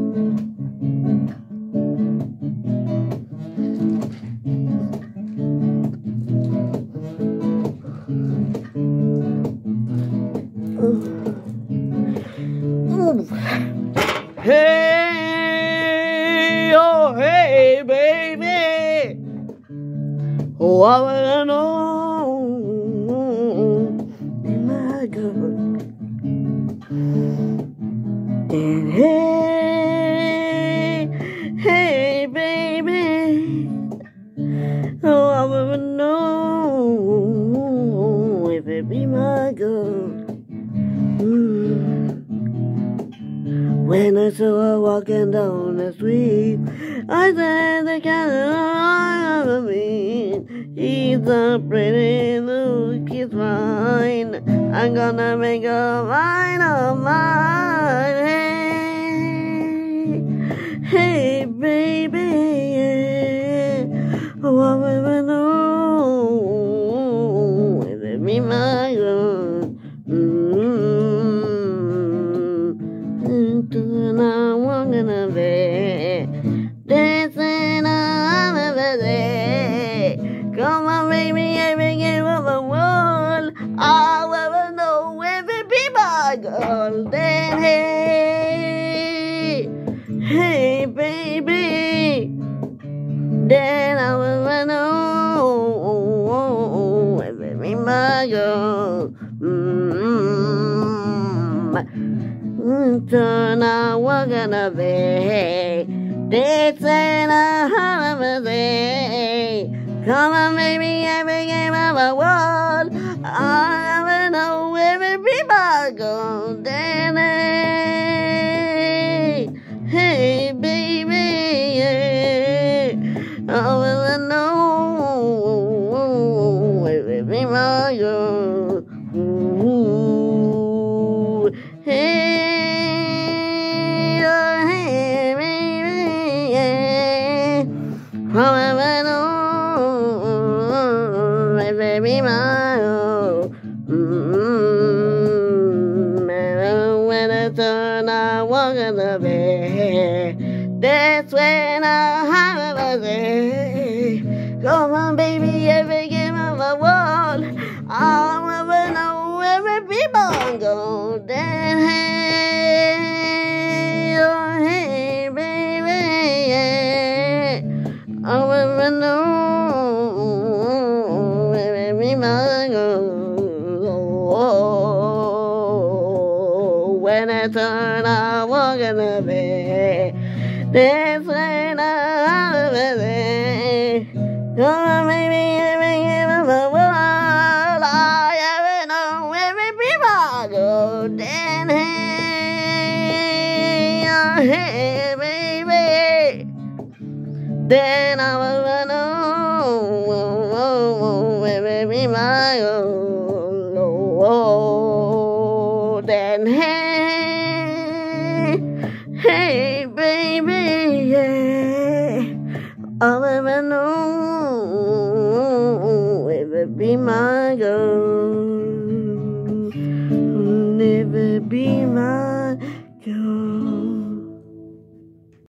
Hey, oh, hey, baby. Oh, I wanna know, be my girl. And hey, hey, baby. Oh, I wanna know if it be my girl. When I saw her walking down the street, I said the kind of me. She's a pretty little kid mine. I'm gonna make her mine of mine. Hey, hey, baby, yeah. Oh, I wanna know if it be my girl. Now I'm gonna be dancing on the day. Come on, baby, every game of the world. I'll ever know if it be my girl. Then hey, hey, baby. Then I will know if it be my girl. Tonight we're gonna be dancing a holiday. Come on, baby, every game of the world. I never know if it be my girl. Then hey, hey, baby, yeah. I will know if it be my girl. Ooh, hey. However, no, baby, my own. When I turn, I walk in the bed. That's when I have a day. Come on, baby, every game of the world. I'll never know every people go. Then hey, oh hey, baby, yeah. I wanna know if it be my girl. When I turn, I walk in the bed. That's when I have a day. Come on, baby, every game of the world. I ever know if it be my girl. Then hey, oh hey, baby. Then I will know if it be my own. Oh, then hey, hey, baby, yeah. I'll never know if it be my girl. If it be my